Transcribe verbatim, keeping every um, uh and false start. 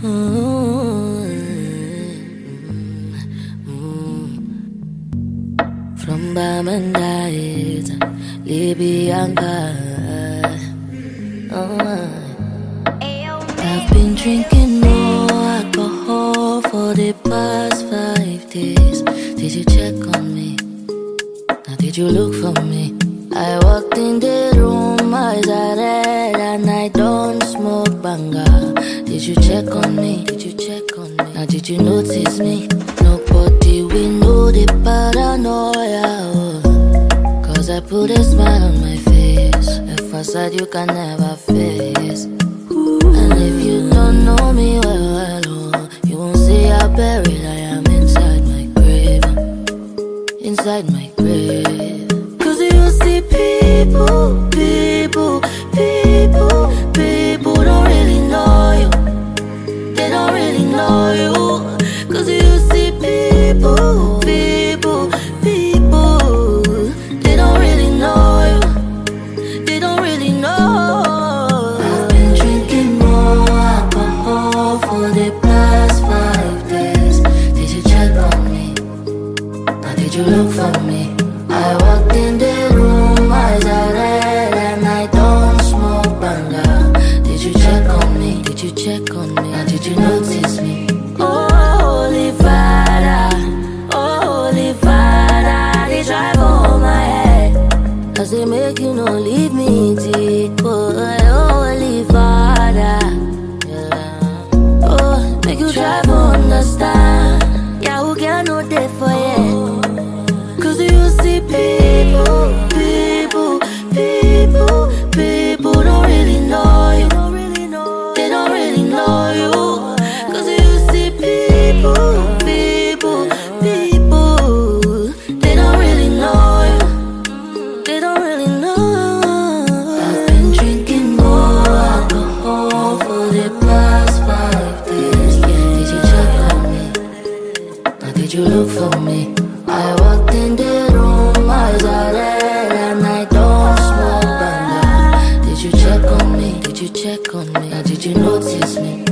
From Bamenda, people-libianca. Oh, I've been drinking more alcohol for the past five days. Did you check on me? Now did you look for me? I walked in the room, eyes are red, and I don't smoke banga. Did you check on me? Did you check on me? Now did you notice me? Nobody will know the paranoia. Oh. Cause I put a smile on my face, a facade you can never face. And if you don't know me well, well, oh, you won't see how buried I am inside my grave. Inside my grave. Cause you see people, people, people, people don't really know you. They don't really know you. Cause you see people, people, people, they don't really know you. They don't really know. I've been drinking more alcohol for the past five days. Did you check on me? Now did you look for me? I walked in the room, eyes are red, and I don't smoke banga. Did you check on me? Did you check on me? Now did you notice me? Oh, Holy Father, oh, Holy Father, they drive on my head. Cause they make you no leave me deep. Oh, Holy Father, yeah. Oh, make you try to understand. Yeah, who can know that for you? Cause you see people, people, people, people don't really know you. They don't really know you. Cause you see people, people, people, they don't really know you. They don't really know. I've been drinking more alcohol for the past five days. Did you check on me? Now did you look for me? I walked in the room, eyes are red, and I don't smoke banga. Did you check on me? Did you check on me? Now did you notice me?